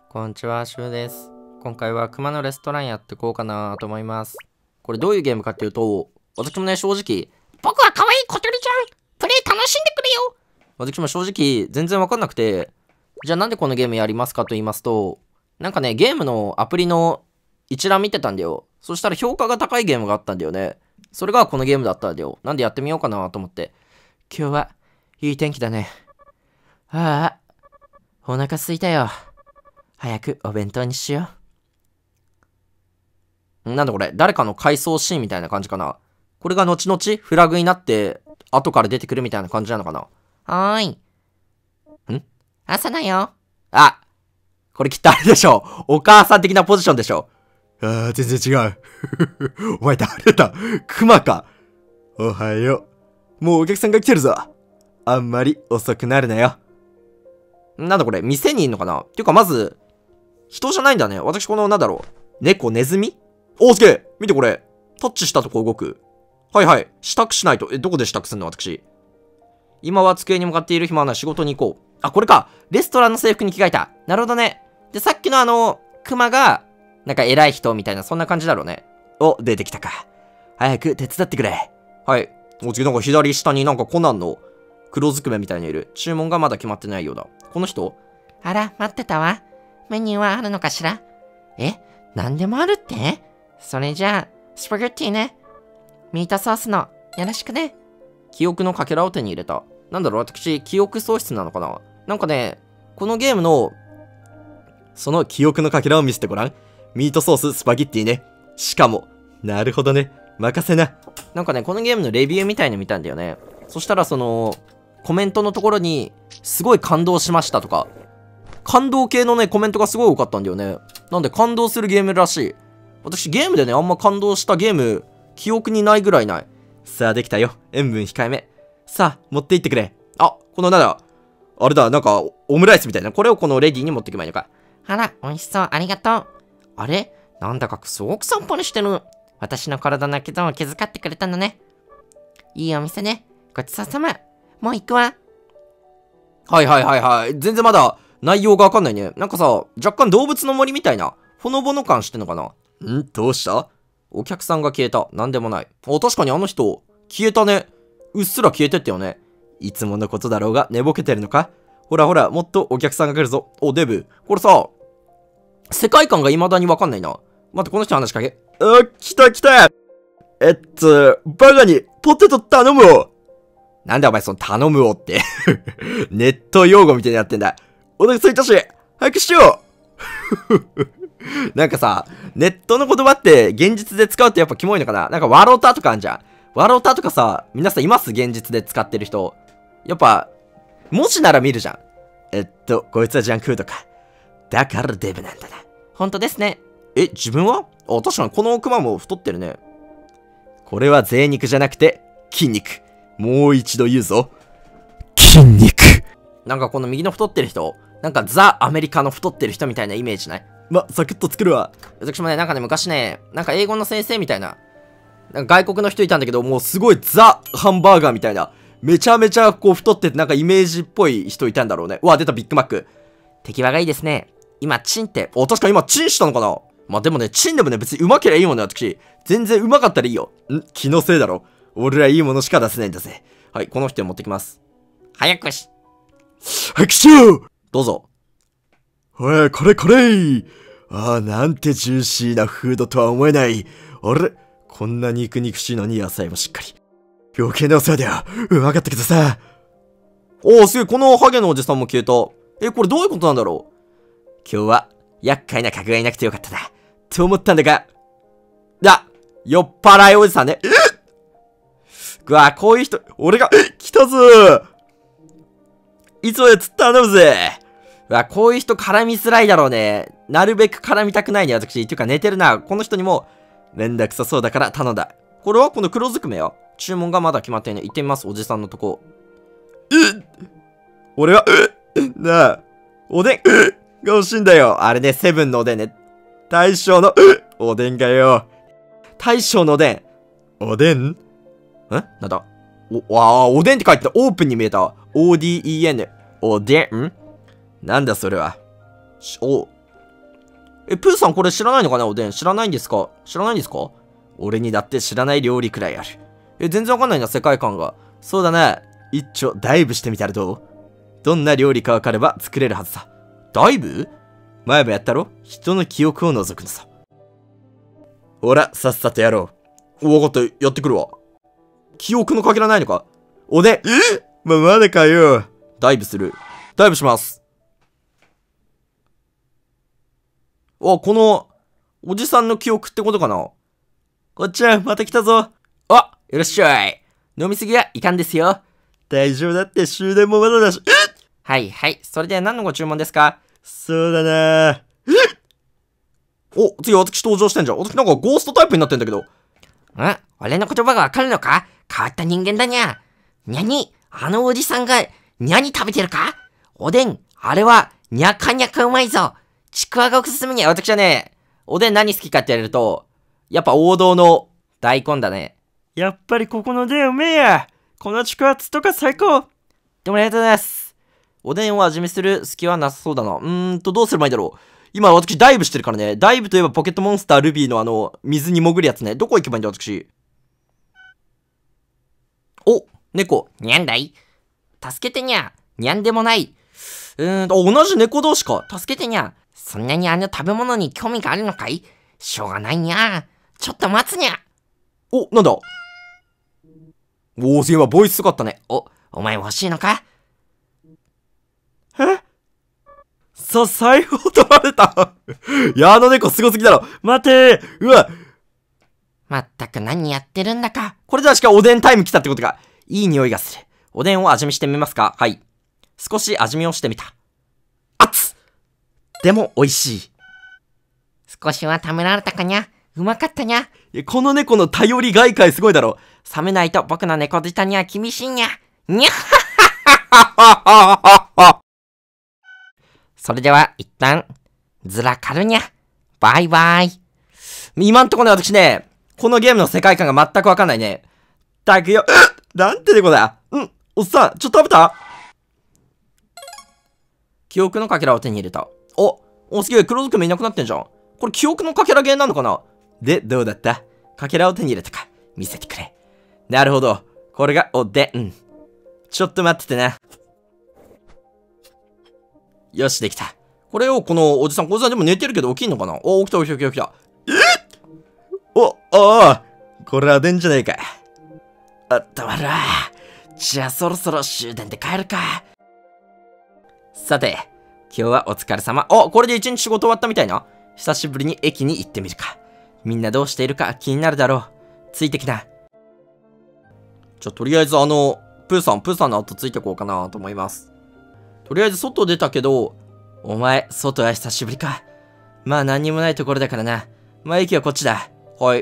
こんにちは、シュウです。今回は熊のレストランやってこうかなと思います。これどういうゲームかっていうと、私もね、正直、僕は可愛い小鳥ちゃん、プレイ楽しんでくれよ。私も正直、全然わかんなくて、じゃあなんでこのゲームやりますかと言いますと、なんかね、ゲームのアプリの一覧見てたんだよ。そしたら評価が高いゲームがあったんだよね。それがこのゲームだったんだよ。なんでやってみようかなと思って。今日はいい天気だね。ああ、お腹すいたよ。早くお弁当にしよう。なんだこれ、誰かの回想シーンみたいな感じかな。これが後々フラグになって後から出てくるみたいな感じなのかな。はーい。朝だよ。あ、これきっとあれでしょ。お母さん的なポジションでしょ。 全然違う。お前誰だ？クマか。おはよう。もうお客さんが来てるぞ。あんまり遅くなるなよ。 なんだこれ、店にいんのかなっていうかまず、人じゃないんだね。私この、なんだろう。猫、ネズミおー、すげえ見てこれ。タッチしたとこ動く。はいはい。支度しないと。どこで支度すんの私。今は机に向かっている暇はない。仕事に行こう。あ、これか。レストランの制服に着替えた。なるほどね。で、さっきのクマが、なんか偉い人みたいな、そんな感じだろうね。 お、出てきたか。早く手伝ってくれ。 はい。お次なんか左下になんかコナンの黒ずくめみたいにいる。注文がまだ決まってないようだ。この人？あら、待ってたわ。メニューはあるのかしら？何でもあるって？それじゃあ、スパゲッティね。ミートソースの、よろしくね。記憶のかけらを手に入れた。なんだろう、私、記憶喪失なのかな？なんかね、このゲームの、 その記憶のかけらを見せてごらん。ミートソース、スパゲッティね。しかも、なるほどね。任せな。 なんかね、このゲームのレビューみたいの見たんだよね。そしたらコメントのところに、すごい感動しましたとか、感動系のね、コメントがすごい多かったんだよね。なんで感動するゲームらしい。私ゲームでね、あんま感動したゲーム、記憶にないぐらいない。 さあ、できたよ。塩分控えめ。さあ、持って行ってくれ。あ、このなんだ、あれだ、なんか、オムライスみたいな。これをこのレディに持っていけばいいのか。 あら、美味しそう、ありがとう。あれ？なんだかすごくさっぱりしてる。私の体の傷を気遣ってくれたのね。いいお店ね。ごちそうさま。もう行くわ。はいはいはいはい。全然まだ内容がわかんないね。なんかさ、若干動物の森みたいな、ほのぼの感してんのかな？ どうした？ お客さんが消えた。なんでもない。確かにあの人、消えたね。うっすら消えてったよね。 いつものことだろうが寝ぼけてるのか？ほらほら、もっとお客さんが来るぞ。 お、デブ。これさ、世界観が未だにわかんないな。待って、この人話しかけ。 来た来た。バカに、ポテト頼むを。 なんでお前その頼むをって。 ネット用語みたいになってんだ。お腹空いたし、早くしよう。なんかさ、ネットの言葉って現実で使うとやっぱキモいのかな？なんかワロタとかあんじゃん。ワロタとかさ、皆さんいます現実で使ってる人。やっぱ、文字なら見るじゃん。 こいつはジャンクフードか。だからデブなんだな。 ほんとですね。自分は？あ、確かにこのクマも太ってるね。 これは贅肉じゃなくて、筋肉。もう一度言うぞ。筋肉。 なんかこの右の太ってる人、なんかザ・アメリカの太ってる人みたいなイメージない？ サクッと作るわ。 私もね、なんかね、昔ね、なんか英語の先生みたいな、なんか外国の人いたんだけど、もうすごいザ・ハンバーガーみたいな、めちゃめちゃこう太ってて、なんかイメージっぽい人いたんだろうね。うわ、出たビッグマック。手際がいいですね。今、チンって。確かに今、チンしたのかな？でもね、チンでもね、別にうまけりゃいいもんね、私。全然うまかったらいいよ。 気のせいだろ。俺らいいものしか出せないんだぜ。 はい、この人に持ってきます。早くしよう。 どうぞ。 おい、これ。なんてジューシーなフードとは思えない。あれ？こんな肉しいのに野菜もしっかり。余計なお世話だよ。うまかったけどさ。 すげえ、このハゲのおじさんも消えた。これどういうことなんだろう？ 今日は、厄介な客がいなくてよかったな。と思ったんだが。 酔っ払いおじさんね。うわ、こういう人、俺が、 来たぞ。いつまで釣った頼むぜ。 うわ、こういう人絡みづらいだろうね。なるべく絡みたくないね、私。っていうか寝てるな。この人にも、 めんどくさそうだから頼んだ。 これはこの黒ずくめよ。注文がまだ決まってね。行ってみます、おじさんのとこ。 俺は、なあ、おでん、が欲しいんだよ。あれね、セブンのおでんね。大将の、おでんがよ。 大将のおでん。 おでん？ なんだ？おでんって書いてた。オープンに見えた。ODEN。 おでん？なんだそれは。 プーさんこれ知らないのかなおでん。知らないんですか？知らないんですか？俺にだって知らない料理くらいある。全然わかんないな、世界観が。そうだな。一丁ダイブしてみたらどう？どんな料理かわかれば作れるはずさ。ダイブ？前もやったろ？人の記憶を覗くのさ。ほら、さっさとやろう。わかった、やってくるわ。記憶のかけらないのか？おでん。 まだかよ。 ダイブする。ダイブします。この、おじさんの記憶ってことかな？こっちは、また来たぞ。いらっしゃい。飲みすぎはいかんですよ。 大丈夫だって終電もまだだし。 はいはい。それで何のご注文ですか？ そうだな。 次私登場してんじゃん。私なんかゴーストタイプになってんだけど。 俺の言葉がわかるのか？変わった人間だにゃ。にゃに、あのおじさんが、にゃに食べてるか？おでん、あれは、にゃかにゃかうまいぞ。ちくわがおすすめにゃ。 私はね、おでん何好きかってやれると、やっぱ王道の大根だね。 やっぱりここのでうめえや。このちくわつとか最高。 でもありがとうございます。おでんを味見する隙はなさそうだな。どうすればいいんだろう。今私ダイブしてるからね。ダイブといえばポケットモンスタールビーの水に潜るやつね。どこ行けばいいんだ私。猫。 にゃんだい？助けてにゃ。にゃんでもない。 同じ猫同士か。 助けてにゃ。そんなにあの食べ物に興味があるのかい？しょうがないにゃ。ちょっと待つにゃ。 なんだ？すげえわ、ボイスすごかったね。 お前欲しいのか？ 財布を取られた。いや、あの猫すごすぎだろ。待てー。うわ。 まったく何やってるんだか。 これじゃあしかおでんタイム来たってことか。いい匂いがする。おでんを味見してみますか？はい。少し味見をしてみた。熱っ！でも美味しい。 少しはためられたかにゃ。うまかったにゃ。 この猫の頼り外界すごいだろ。 冷めないと僕の猫舌には厳しいにゃ。にゃそれでは一旦、ずらかるにゃ。バイバイ。 今んとこね、私ね、このゲームの世界観が全くわかんないね。たくよ。なんて猫だ。おっさん、ちょっと食べた？記憶のかけらを手に入れた。すげえ、黒ずくめいなくなってんじゃん。これ記憶のかけらゲーなのかな？で、どうだった？かけらを手に入れたか。見せてくれ。なるほど。これがおでん。ちょっと待っててな。よし、できた。これをこのおじさん、でも寝てるけど起きんのかな？起きた。 これはでんじゃねえか。 たまら。じゃあそろそろ終電で帰るか。 さて、今日はお疲れ様。これで一日仕事終わったみたいな。久しぶりに駅に行ってみるか。みんなどうしているか気になるだろう。ついてきな。とりあえずプーさんの後ついてこうかなと思います。とりあえず外出たけど、お前、外は久しぶりか。まあ何にもないところだからな。まあ駅はこっちだ。はい。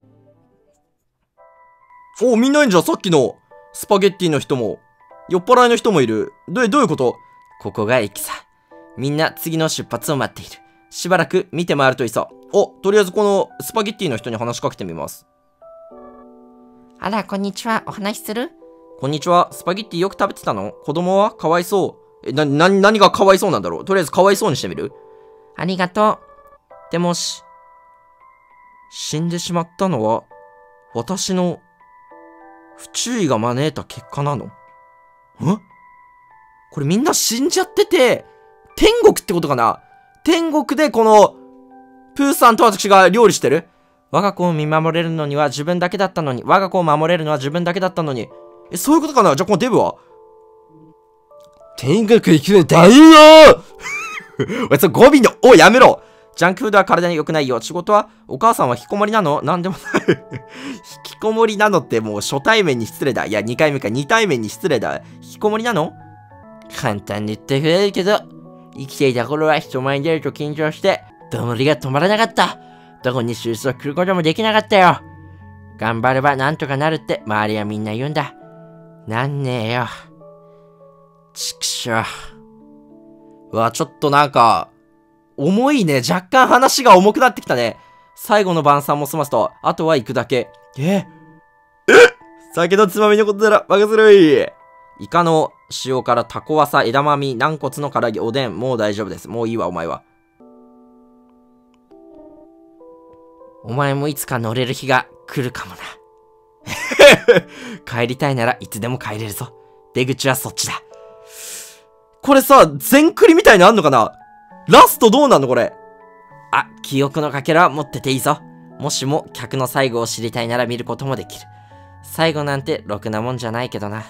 みんないんじゃん、さっきのスパゲッティの人も。酔っ払いの人もいる。どういうこと？ここが駅さ。みんな次の出発を待っている。しばらく見て回るといいさ。とりあえずこのスパゲッティの人に話しかけてみます。 あら、こんにちは。お話しする？ こんにちは。スパゲッティよく食べてたの？子供はかわいそう。何がかわいそうなんだろう？とりあえずかわいそうにしてみる？ ありがとう。 でも死んでしまったのは、私の不注意が招いた結果なの？これみんな死んじゃってて、天国ってことかな？天国でこの、プーさんと私が料理してる？我が子を見守れるのには自分だけだったのに、我が子を守れるのは自分だけだったのに。そういうことかな？じゃあこのデブは？ 天国行くの大よおい、語尾の、やめろ！ジャンクフードは体に良くないよ。仕事は、お母さんは引きこもりなの？なんでもない。引きこもりなのってもう初対面に失礼だ。いや、2回目か。2対面に失礼だ。引きこもりなの？ 簡単に言ってくれるけど、生きていた頃は人前に出ると緊張して、どもりが止まらなかった。どこに就職することもできなかったよ。頑張ればなんとかなるって周りはみんな言うんだ。なんねえよ。 ちくしょう。ちょっとなんか、重いね。若干話が重くなってきたね。最後の晩餐も済ますと、あとは行くだけ。 酒のつまみのことなら任せろい。 イカの塩辛、タコワサ、枝豆、軟骨の唐揚げ、おでん、もう大丈夫です。もういいわ、お前は。 お前もいつか乗れる日が来るかもな。帰りたいならいつでも帰れるぞ。出口はそっちだ。 これさ、全クリみたいのあんのかな？ラストどうなんのこれ。 あ、記憶のかけらは持ってていいぞ。もしも客の最後を知りたいなら見ることもできる。最後なんてろくなもんじゃないけどな。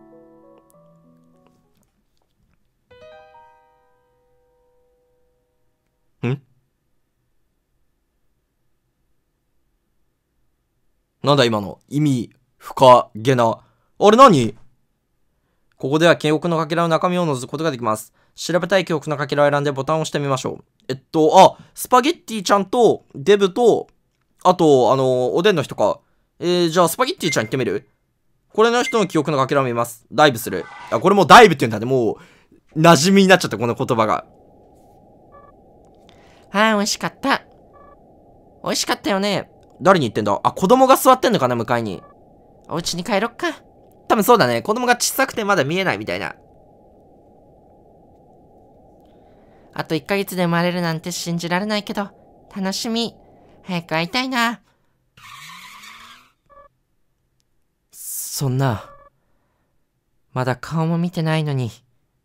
なんだ今の意味深げな。あれ何？ここでは記憶のかけらの中身を覗くことができます。調べたい記憶のかけらを選んでボタンを押してみましょう。スパゲッティちゃんとデブと、あと、おでんの人か。じゃあスパゲッティちゃん行ってみる？これの人の記憶のかけらを見ます。ダイブする。あ、これもうダイブって言うんだね。もう、馴染みになっちゃった、この言葉が。 はい、美味しかった。美味しかったよね。 誰に言ってんだ？あ、子供が座ってんのかな、向かいに。 お家に帰ろっか。 多分そうだね。子供が小さくてまだ見えないみたいな。 あと1ヶ月で生まれるなんて信じられないけど、楽しみ。早く会いたいな。そんな、まだ顔も見てないのに。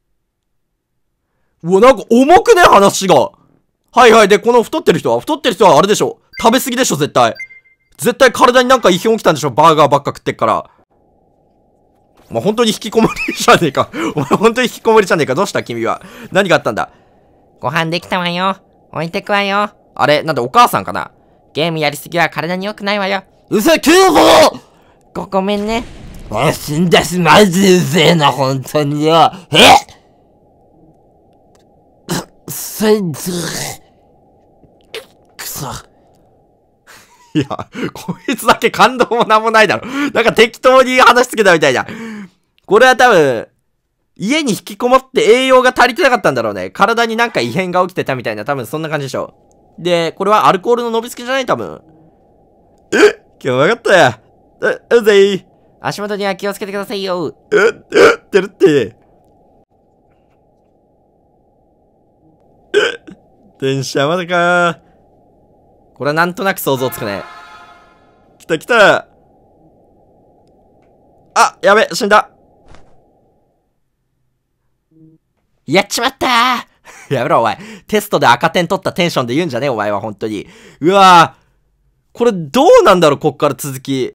うわ、なんか重くね、話が。はいはい。で、この太ってる人はあれでしょ。食べ過ぎでしょ、絶対。絶対体になんか異変起きたんでしょ。バーガーばっか食ってっから。まあ、本当に引きこもりじゃねえか。お前本当に引きこもりじゃねえか。どうした君は。何があったんだ？ ご飯できたわよ。置いてくわよ。 あれなんでお母さんかな？ ゲームやりすぎは体に良くないわよ。 うせきゅうぞ！ ごめんね。 死んだし、マジでうぜえな、本当によ。くそ。 いや、こいつだけ感動もなんもないだろ。なんか適当に話しつけたみたいな。これは多分、家に引きこもって栄養が足りてなかったんだろうね。体になんか異変が起きてたみたいな、多分そんな感じでしょ。で、これはアルコールの伸びつきじゃない？多分。今日わかったよ。うぜい。 足元には気をつけてくださいよ。 ってるって。電車まだか。これはなんとなく想像つくね。来た来た。あ、やべ、死んだ。 やっちまったーやめろ、お前。テストで赤点取ったテンションで言うんじゃねえ、お前は、本当に。うわぁ。これどうなんだろう、こっから続き。